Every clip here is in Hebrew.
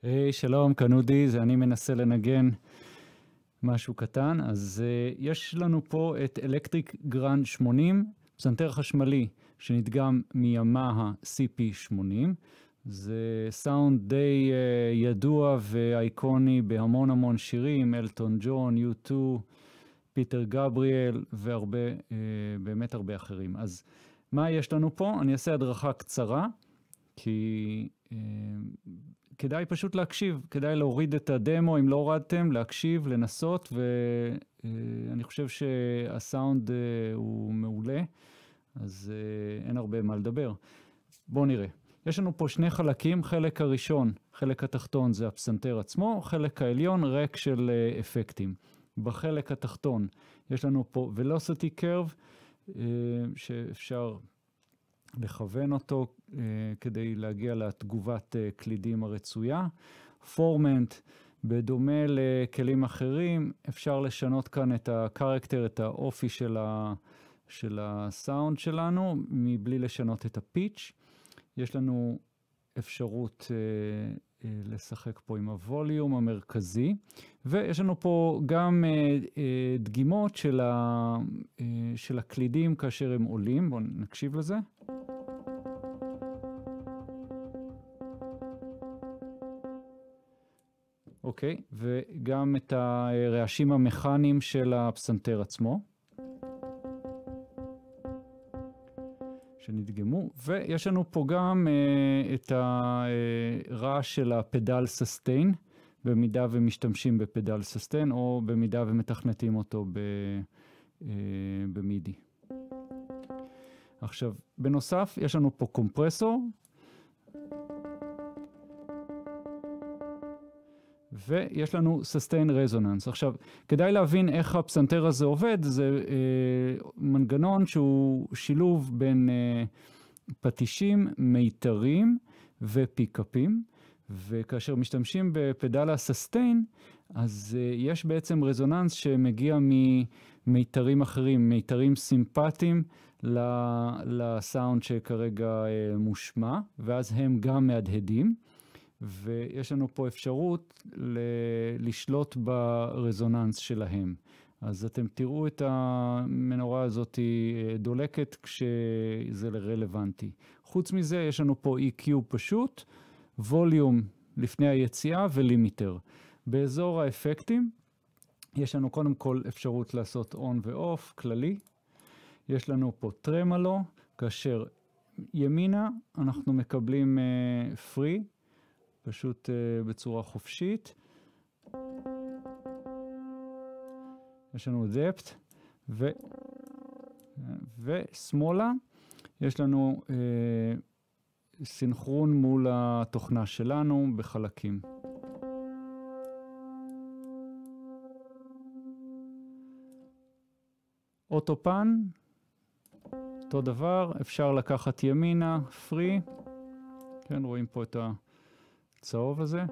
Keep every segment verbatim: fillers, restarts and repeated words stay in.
היי, שלום, כאן אודי, זה אני מנסה לנגן משהו קטן. אז uh, יש לנו פה את אלקטריק גרנד שמונים, פסנתר חשמלי שנדגם מימאהה סי פי שמונים. זה סאונד די uh, ידוע ואייקוני בהמון המון שירים, אלטון ג'ון, יו טו, פיטר גבריאל והרבה, uh, באמת הרבה אחרים. אז מה יש לנו פה? אני אעשה הדרכה קצרה, כי uh, כדאי פשוט להקשיב, כדאי להוריד את הדמו, אם לא הורדתם, להקשיב, לנסות, ואני חושב שהסאונד הוא מעולה, אז אין הרבה מה לדבר. בואו נראה. יש לנו פה שני חלקים, חלק הראשון, חלק התחתון זה הפסנתר עצמו, חלק העליון ריק של אפקטים. בחלק התחתון יש לנו פה velocity curve, שאפשר לכוון אותו uh, כדי להגיע לתגובת uh, קלידים הרצויה. פורמנט, בדומה לכלים אחרים, אפשר לשנות כאן את הקרקטר, את האופי של, ה, של הסאונד שלנו, מבלי לשנות את הפיץ'. יש לנו אפשרות uh, uh, לשחק פה עם הווליום המרכזי, ויש לנו פה גם uh, uh, דגימות של, ה, uh, של הקלידים כאשר הם עולים. בואו נקשיב לזה. אוקיי, וגם את הרעשים המכניים של הפסנתר עצמו, שנדגמו, ויש לנו פה גם uh, את הרעש של הפדל ססטיין, במידה ומשתמשים בפדל ססטיין, או במידה ומתכנתים אותו ב, uh, במידי. עכשיו, בנוסף, יש לנו פה קומפרסור, ויש לנו sustain resonance. עכשיו, כדאי להבין איך הפסנתר הזה עובד, זה אה, מנגנון שהוא שילוב בין אה, פטישים, מיתרים ופיקאפים, וכאשר משתמשים בפדל הססטיין, אז אה, יש בעצם רזוננס שמגיע ממיתרים אחרים, מיתרים סימפטיים לסאונד שכרגע אה, מושמע, ואז הם גם מהדהדים. ויש לנו פה אפשרות ל- לשלוט ברזוננס שלהם. אז אתם תראו את המנורה הזאת דולקת כשזה רלוונטי. חוץ מזה יש לנו פה אי קיו פשוט, ווליום לפני היציאה ולימיטר. באזור האפקטים יש לנו קודם כל אפשרות לעשות און ואוף כללי. יש לנו פה טרמלו, כאשר ימינה אנחנו מקבלים פרי, uh, פשוט uh, בצורה חופשית. יש לנו depth, ו... ושמאלה יש לנו uh, סינכרון מול התוכנה שלנו בחלקים. אוטופן, אותו דבר, אפשר לקחת ימינה, free, כן, רואים פה את הצהוב הזה.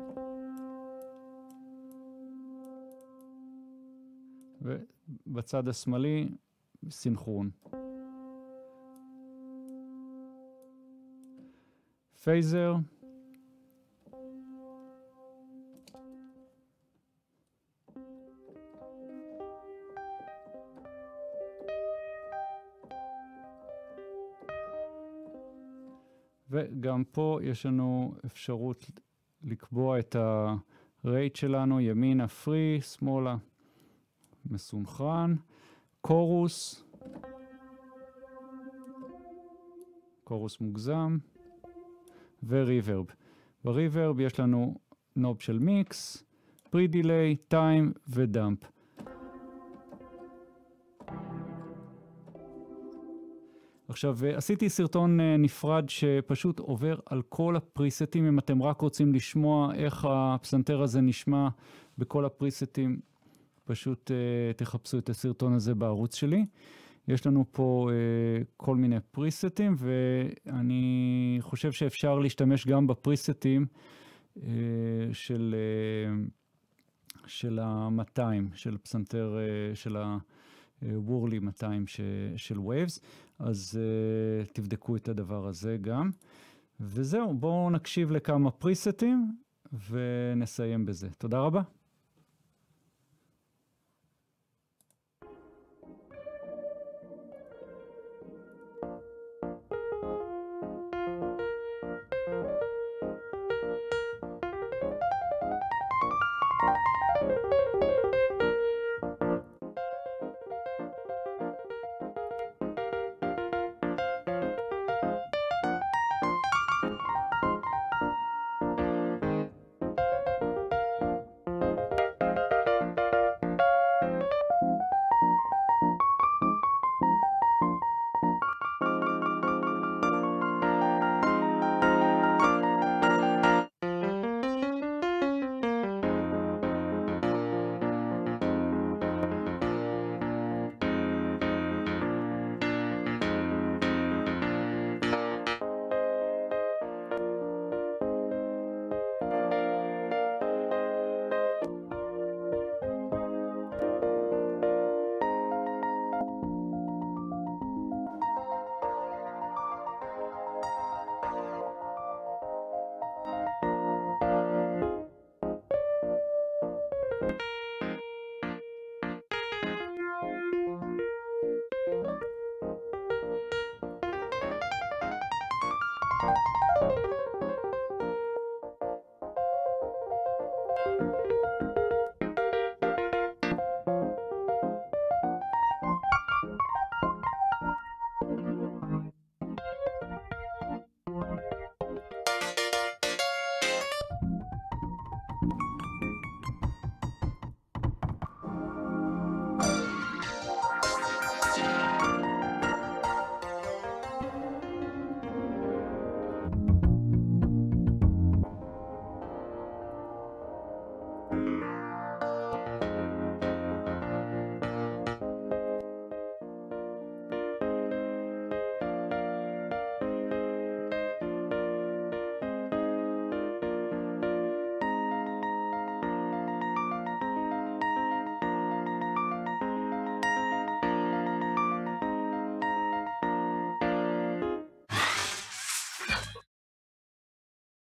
ובצד השמאלי, סינכרון. פייזר. וגם פה יש לנו אפשרות לקבוע את הרייט שלנו, ימינה פרי, שמאלה מסונכרן, קורוס, קורוס מוגזם, וריברב. בריברב יש לנו נוב של מיקס, פרי-דיליי, טיים ודאמפ. עכשיו, עשיתי סרטון נפרד שפשוט עובר על כל הפריסטים, אם אתם רק רוצים לשמוע איך הפסנתר הזה נשמע בכל הפריסטים, פשוט uh, תחפשו את הסרטון הזה בערוץ שלי. יש לנו פה uh, כל מיני פריסטים, ואני חושב שאפשר להשתמש גם בפריסטים uh, של, uh, של ה-מאתיים, של פסנתר, uh, של ה-וורלי מאתיים ש, של Waves. אז uh, תבדקו את הדבר הזה גם. וזהו, בואו נקשיב לכמה פריסטים, ונסיים בזה. תודה רבה. Thank you.